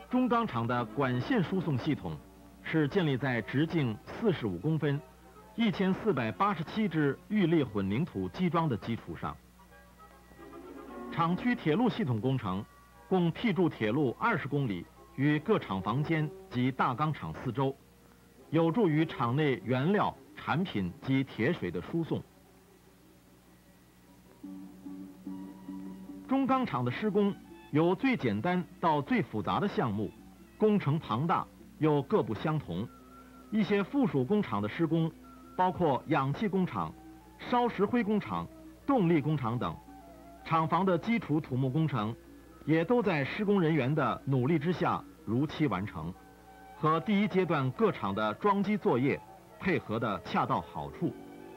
中钢厂的管线输送系统是建立在直径45公分、1487只预立混凝土基桩的基础上。厂区铁路系统工程共辟筑铁路20公里于各厂房间及大钢厂四周，有助于厂内原料、产品及铁水的输送。中钢厂的施工由最简单到最复杂的项目，工程庞大又各不相同。一些附属工厂的施工，包括氧气工厂、烧石灰工厂、动力工厂等。厂房的基础土木工程，也都在施工人员的努力之下如期完成，和第一阶段各厂的装机作业配合得恰到好处。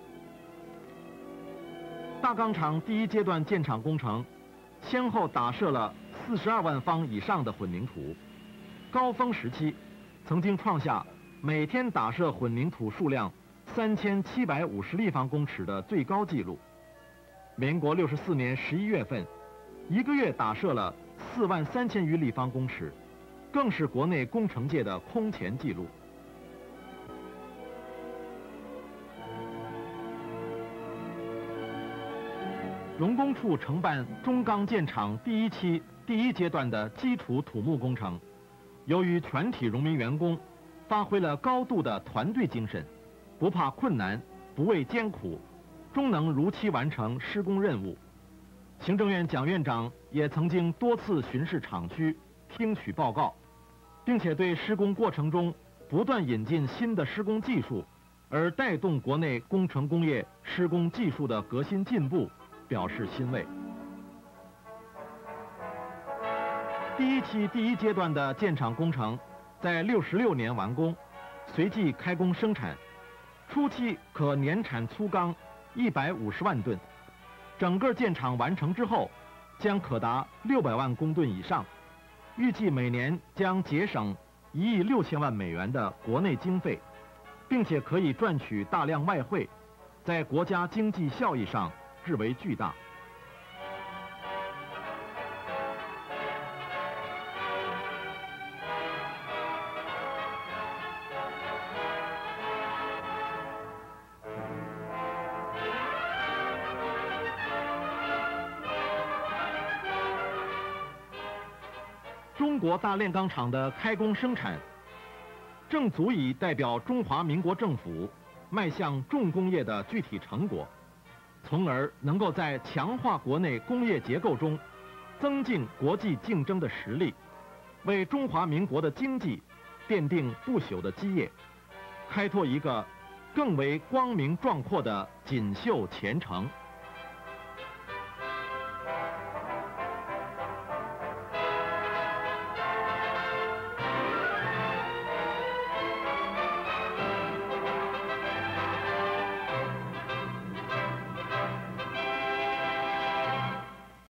大钢厂第一阶段建厂工程，先后打设了42万方以上的混凝土，高峰时期曾经创下每天打设混凝土数量3750立方公尺的最高纪录。民国64年11月份，一个月打设了43000余立方公尺，更是国内工程界的空前纪录。荣工处承办中钢建厂第一期第一阶段的基础土木工程，由于全体农民员工发挥了高度的团队精神，不怕困难，不畏艰苦，终能如期完成施工任务。行政院蒋院长也曾经多次巡视厂区，听取报告，并且对施工过程中不断引进新的施工技术，而带动国内工程工业施工技术的革新进步表示欣慰。第一期第一阶段的建厂工程在66年完工，随即开工生产，初期可年产粗钢150万吨，整个建厂完成之后，将可达600万公吨以上，预计每年将节省1亿6千万美元的国内经费，并且可以赚取大量外汇，在国家经济效益上至为巨大。中国大炼钢厂的开工生产，正足以代表中华民国政府迈向重工业的具体成果，从而能够在强化国内工业结构中增进国际竞争的实力，为中华民国的经济奠定不朽的基业，开拓一个更为光明壮阔的锦绣前程。